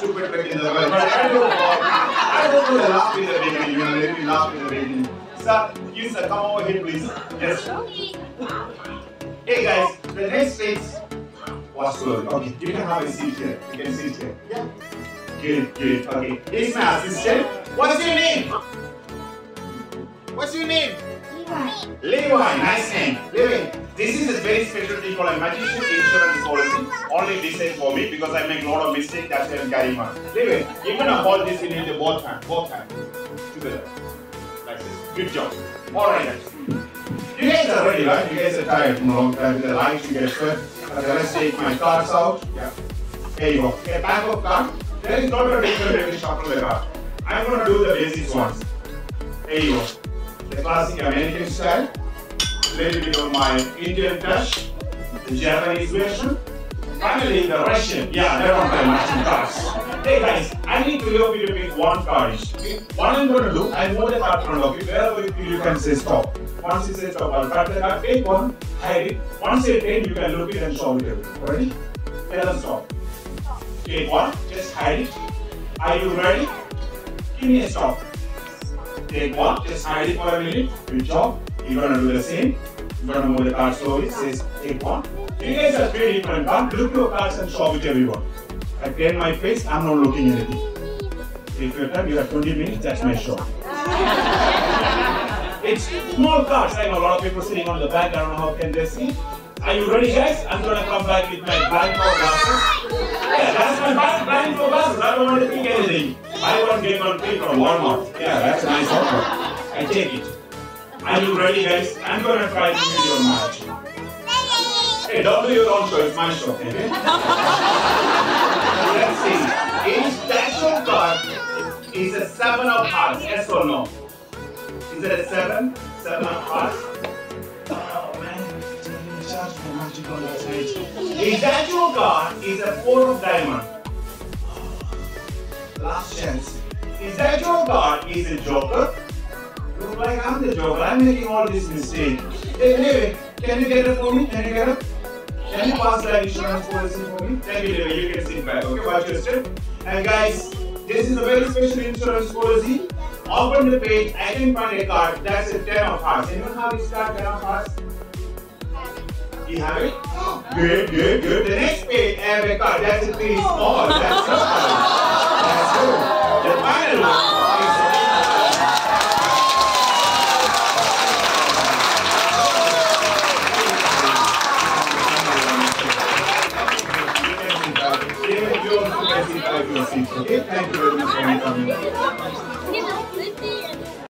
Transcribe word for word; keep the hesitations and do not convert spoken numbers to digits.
stupid trick in the world. But I don't know. I don't know the laugh in the beginning. You know, let me laugh in the beginning. Sir, you sir, come over here, please. Yes. Hey guys, the next phase was slowly. Okay, you can have a seat here. You can sit here. Yeah. Good, good. Okay. Here's my assistant. What's your name? What's your name? Levi. Levi. Nice name. Levi. This is a very special thing called a magician insurance policy. Only designed for me because I make a lot of mistakes. That's why I'm carrying on. Levi, you're gonna hold this in the both hands. Both hands. Together. Like this. Good job. Alright guys. You guys are ready, right? You guys are tired from a long time with the lights you get sweat. Okay, let's take my cards out. Yeah. There you go. Okay, pack of cards. There is not a different way to shuffle the card. I'm gonna do the basics ones. There you go. The classic American style. Little bit of my Indian touch. The Japanese version. Finally, the Russian. Yeah, they're not my matching cards. Hey guys, I need three of you to pick one card each. Okay? What I'm going to do, I move the card from of you. Wherever you feel you can say stop. Once you say stop, I'll cut the card. Take one, hide it. Once you take, you can look it and solve it everything. Ready? Tell us stop. Take one, just hide it. Are you ready? Give me a stop. Take one, just hide it for a minute. Good job. You're going to do the same. You're going to move the card slowly. Says take one. You guys are three different cards. Look your cards and show it to everyone. I clear my face, I'm not looking at anything. Take your time, you have twenty minutes, that's my show. It's small cards. I know a lot of people sitting on the back, I don't know how can they see. Are you ready guys? I'm going to come back with my blindfold glasses. Yeah, that's my blindfold glasses. I don't want to think anything. I want to get one free from Walmart. Yeah, that's a nice offer. I take it. Are you ready guys? I'm going to try to do your match. Hey, don't do your own show, it's my show, okay? Let's see. Each statue card is a seven of hearts, yes or no? Is it a seven? Seven of hearts? Oh man, a statue card is a four of diamond. Last chance. A statue card is a joker. Look like I'm the joker, I'm making all these mistakes. Hey, anyway, can you get it for me? Can you get it? Can you pass that insurance policy for me? Thank you, Levi. You can sit back. Okay, watch your step. And guys, this is a very special insurance policy. Open the page. I can find a card. That's a ten of hearts. Anyone have this card? ten of hearts? You have it? Good, good, good. The next page, I have a card. That's a three small. That's good. That's good. The final one is a Okay, thank you very much for coming.